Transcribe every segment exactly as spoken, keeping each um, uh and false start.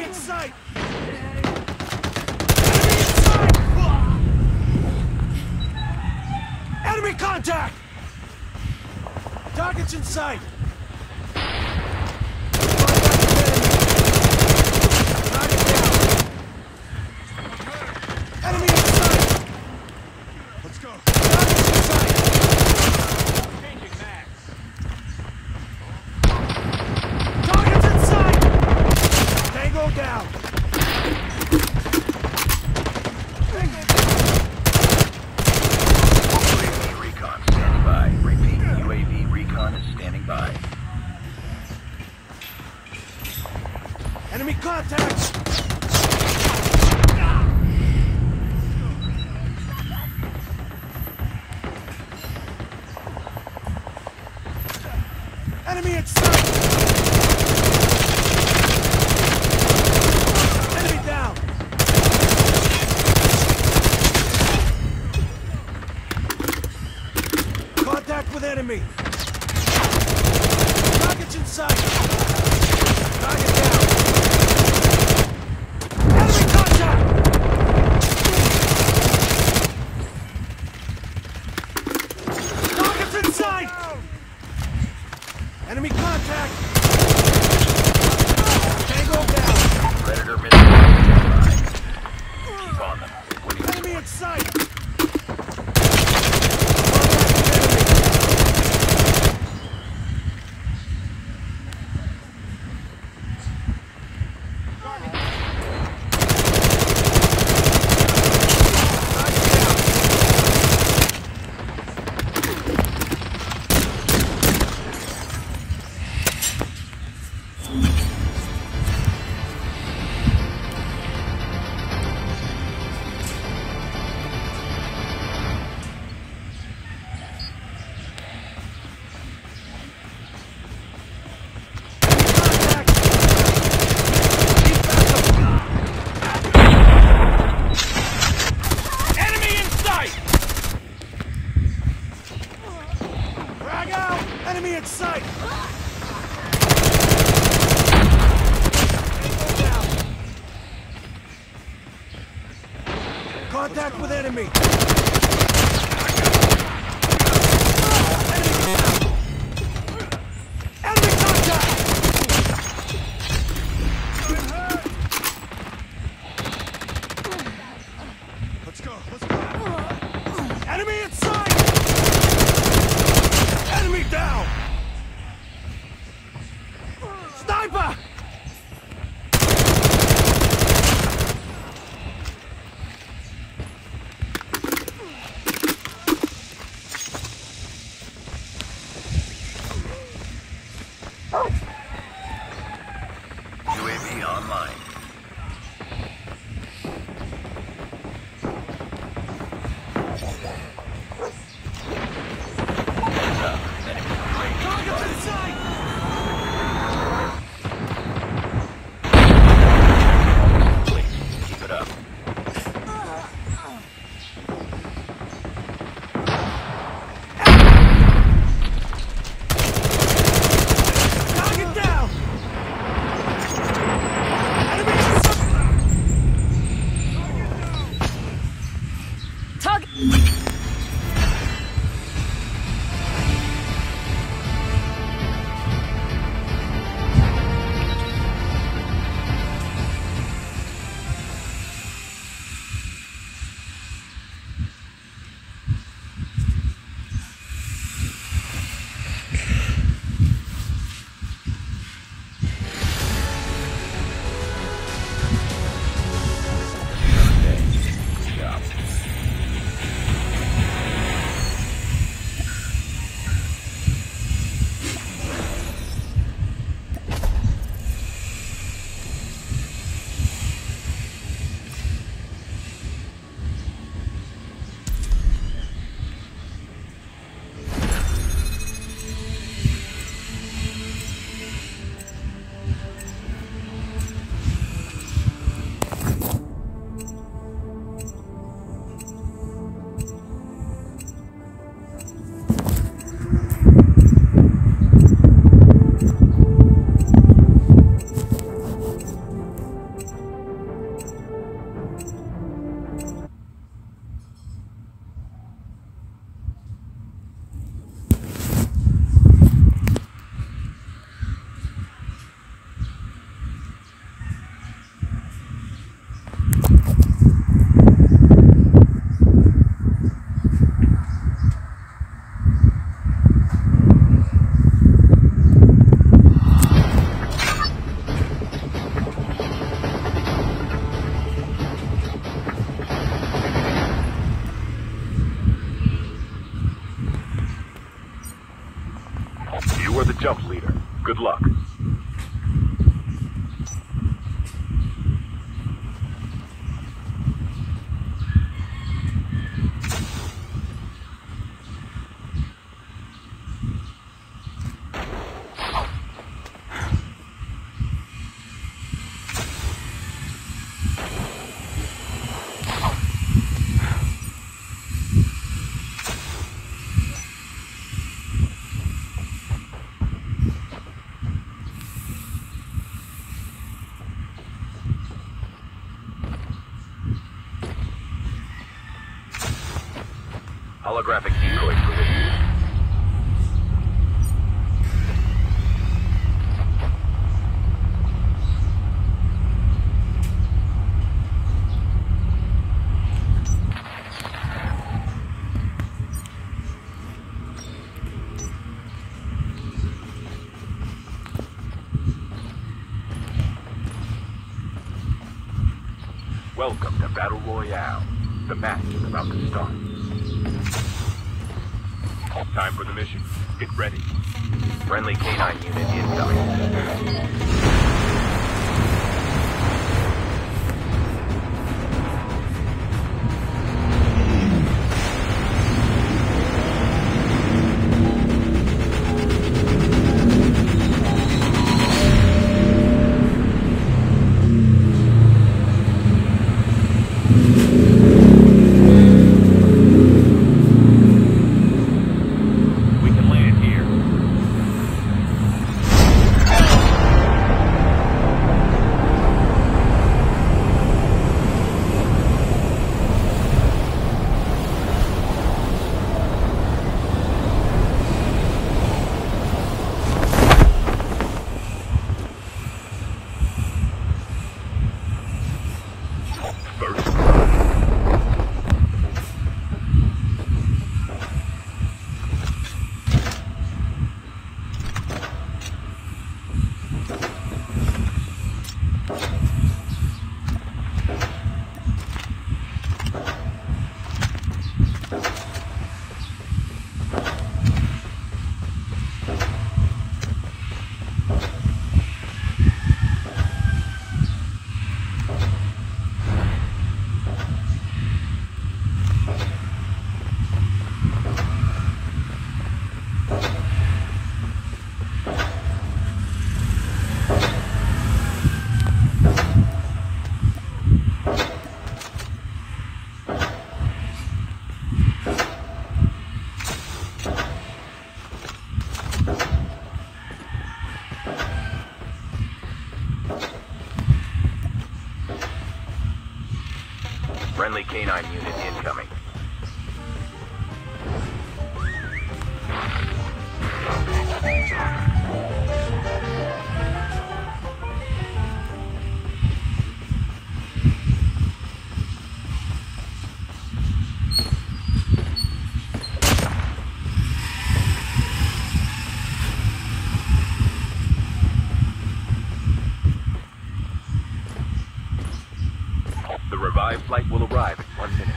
in sight! Enemy in sight! Enemy contact! Targets in sight! Enemy in sight! Let's go. Targets in sight! Changing max. Targets in sight! Tango down! U A V recon standing by. Repeat, U A V recon is standing by. Enemy contact! Enemy in sight! Enemy down! Contact with enemy! Targets in sight! Target down! Enemy contact! Targets in sight! Enemy contact! Tango down! Predator missile standby. Keep on them. Winning this Enemy one. in sight! Enemy in sight! Contact with enemy! Enemy down! Enemy contact! Let's go, let's go! Enemy in sight! Enemy down! Sniper! Holographic decoy released. Welcome to Battle Royale. The match is about to start. Time for the mission. Get ready. Friendly canine unit incoming. Friendly canine unit incoming. The revived flight will arrive in one minute.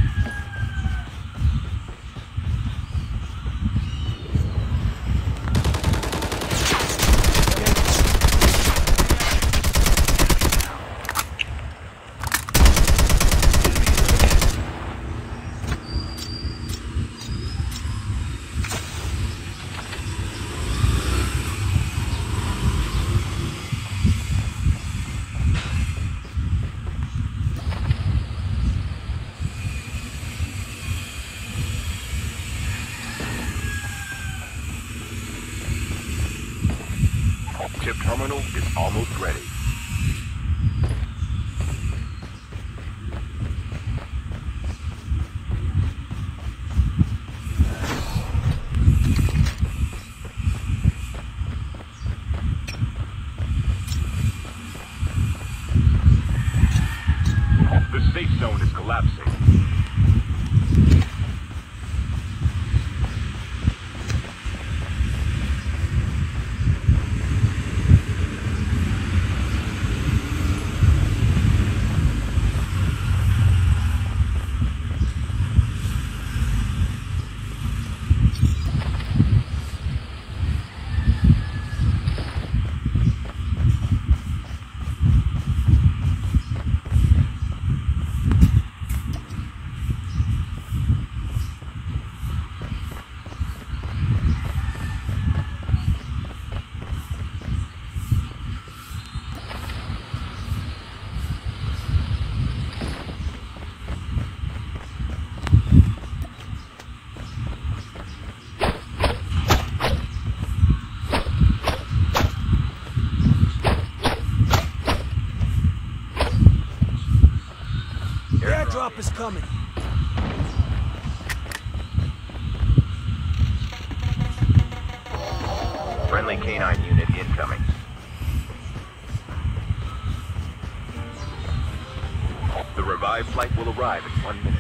Chip terminal is almost ready. The safe zone is collapsing. Airdrop is coming. Friendly canine unit incoming. The revived flight will arrive in one minute.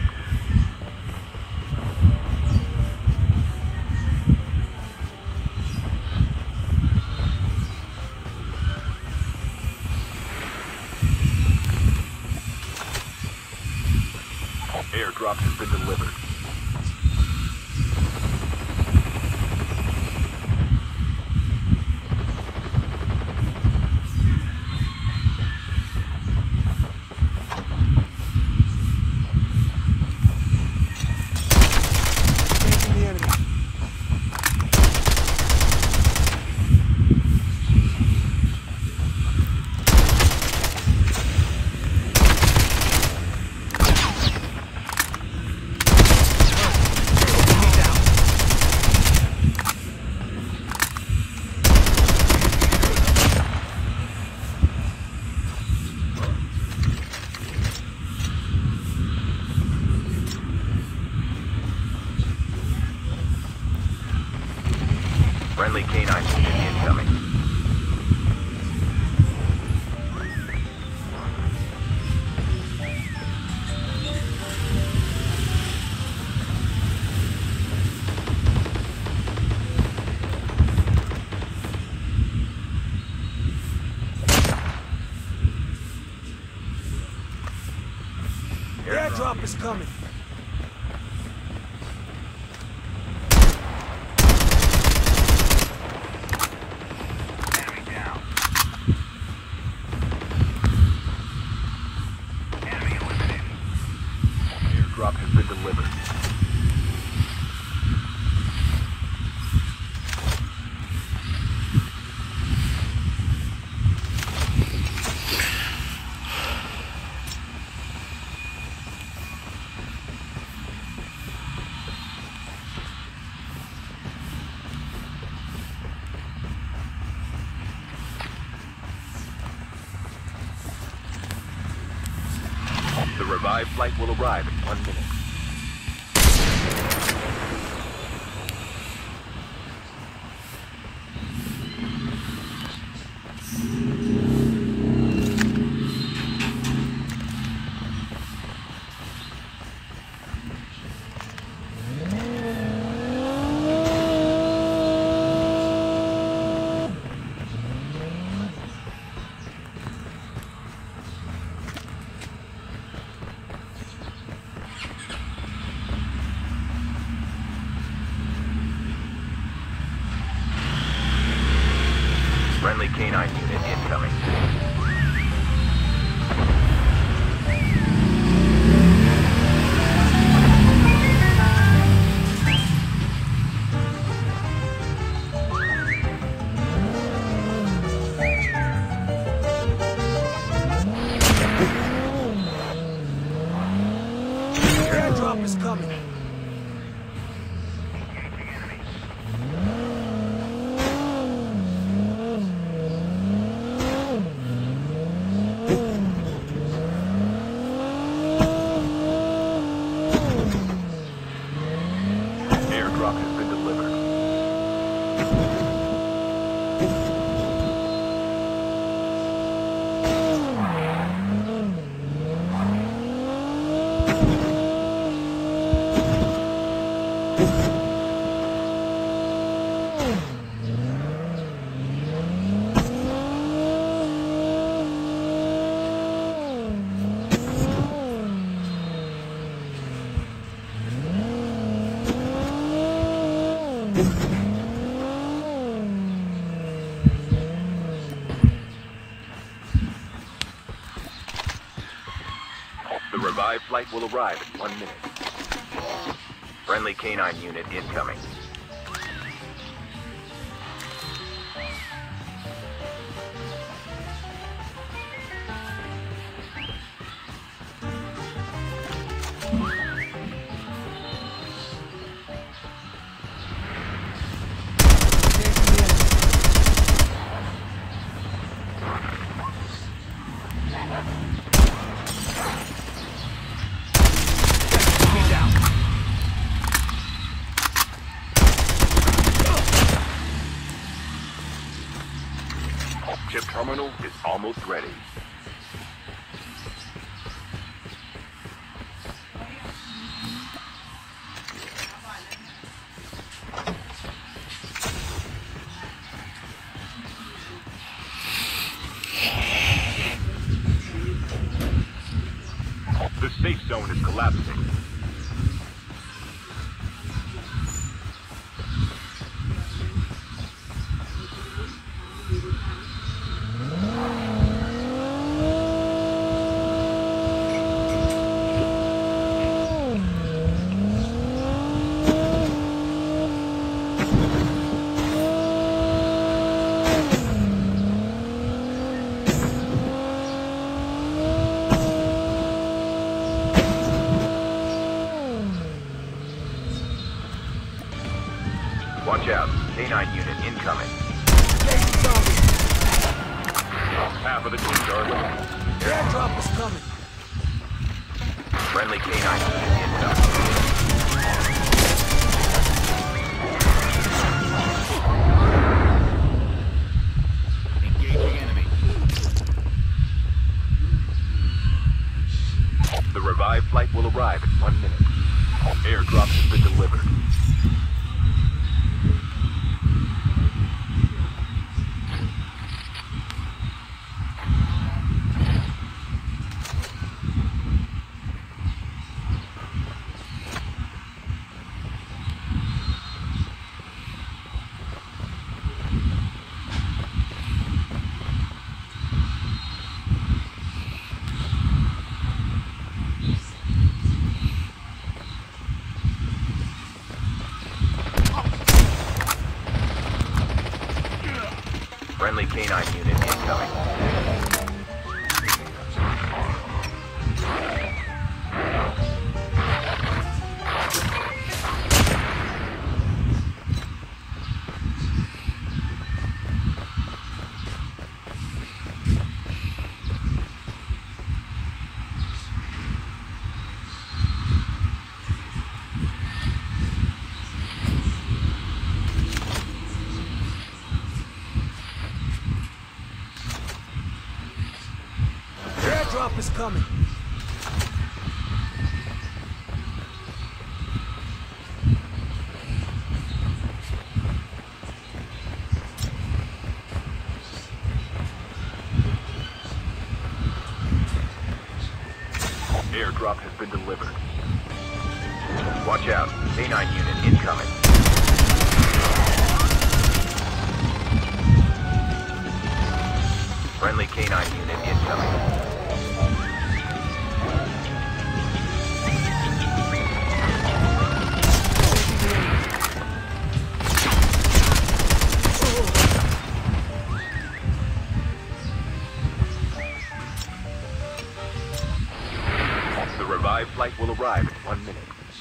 Airdrop has been delivered. Engaging the enemy. Friendly canine unit incoming. The airdrop is coming. Airdrop has been delivered. The revived flight will arrive in one minute. Friendly canine unit incoming. The airdrop is coming. Airdrop has been delivered. The revived flight will arrive in one minute. Friendly canine unit incoming. Chip terminal is almost ready. The safe zone is collapsing. Watch out. K nine unit incoming. Half of the teams are eliminated. Airdrop is coming. Friendly K nine unit incoming. Engaging enemy. The revived flight will arrive in one minute. Airdrop has been delivered. Friendly K nine unit incoming. Airdrop is coming. Airdrop has been delivered. Watch out. K nine unit incoming. Friendly K nine unit incoming. The revived flight will arrive in one minute.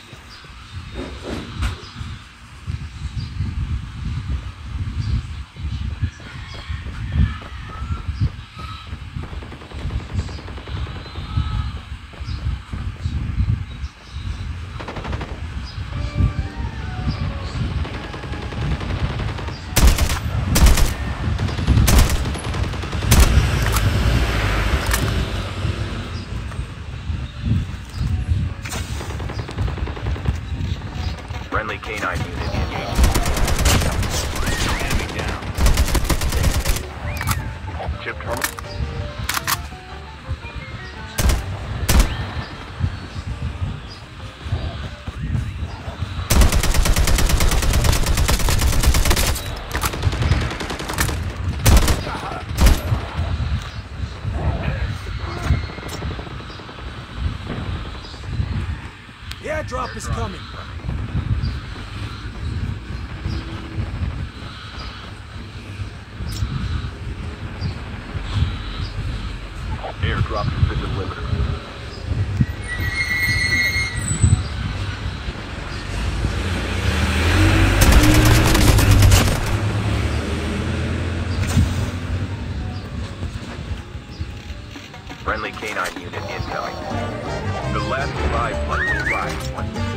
Friendly K nine unit engaged. Enemy down. Chip terminal. The airdrop is coming. Airdrop has been delivered. Friendly K nine unit incoming. The last revived flight will arrive in one minute.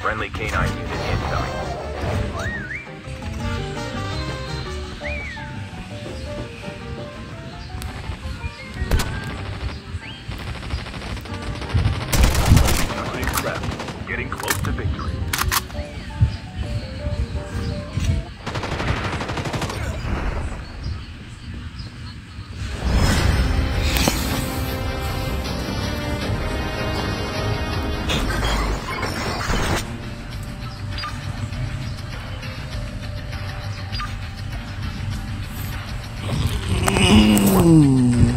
Friendly canine unit incoming. Subject prepped. Getting close to victory. Mm.